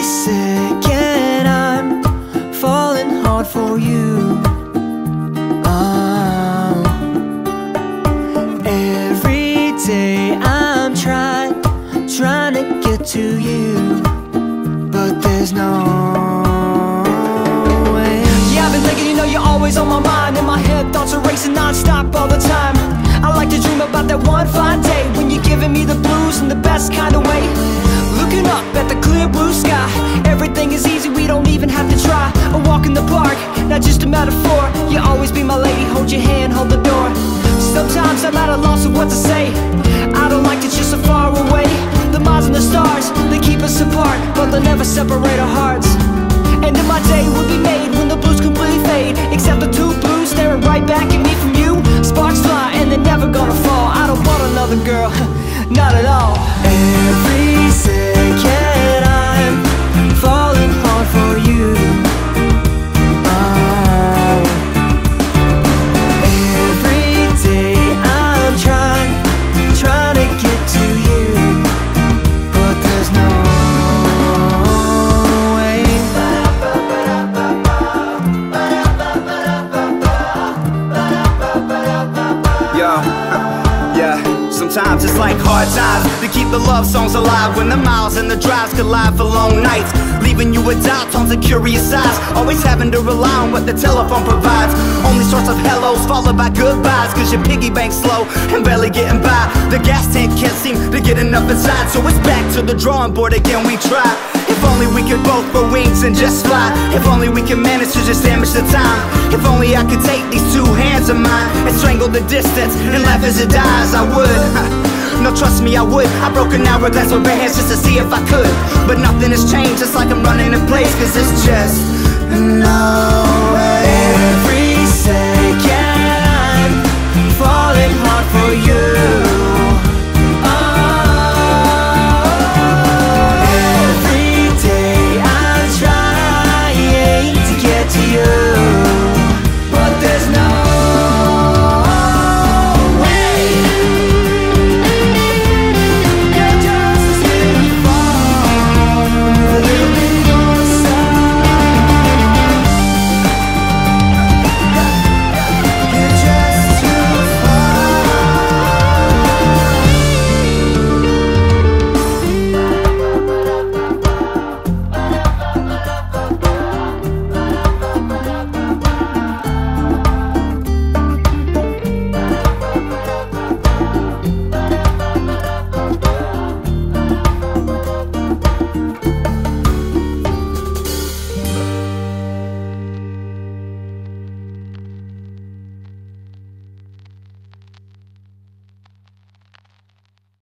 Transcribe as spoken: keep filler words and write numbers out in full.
second I'm falling hard for you. Oh, every day I'm trying, trying to get to you, but there's no way. Yeah, I've been thinking, you know, you're always on my mind. In my head, thoughts are racing non-stop all the time. I like to dream about that one fine day when you're giving me the blues in the best kind of way. Looking up at the clear blue sky, everything is easy, we don't even have to try. A walk in the park, not just a metaphor. You'll always be my lady, hold your hand, hold the door. Sometimes I'm at a loss of what to say. I don't like it just so far away. The miles and the stars, they keep us apart, but they'll never separate our hearts. And then my day will be made when the blues completely fade, except the two blues staring right back at me from you. Sparks fly and they're never gonna fall. I don't want another girl, not at all. Every second I'm falling hard for you. Oh, every day I'm trying, trying to get to you, but there's no way. Yo, yeah, sometimes it's like hard times to keep the love songs alive when the miles and the drives collide for long nights, leaving you with doubts on the curious eyes, always having to rely on what the telephone provides. Only source of hellos followed by goodbyes, cause your piggy bank's slow and barely getting by. The gas tank can't seem to get enough inside, so it's back to the drawing board again, we try. If only we could both grow wings and just fly. If only we could manage to just damage the time. If only I could take these two hands of mine and strangle the distance and laugh as it dies, I would. No, trust me, I would. I broke an hourglass with bare hands just to see if I could, but nothing has changed, it's like I'm running in place, cause it's just no way. Every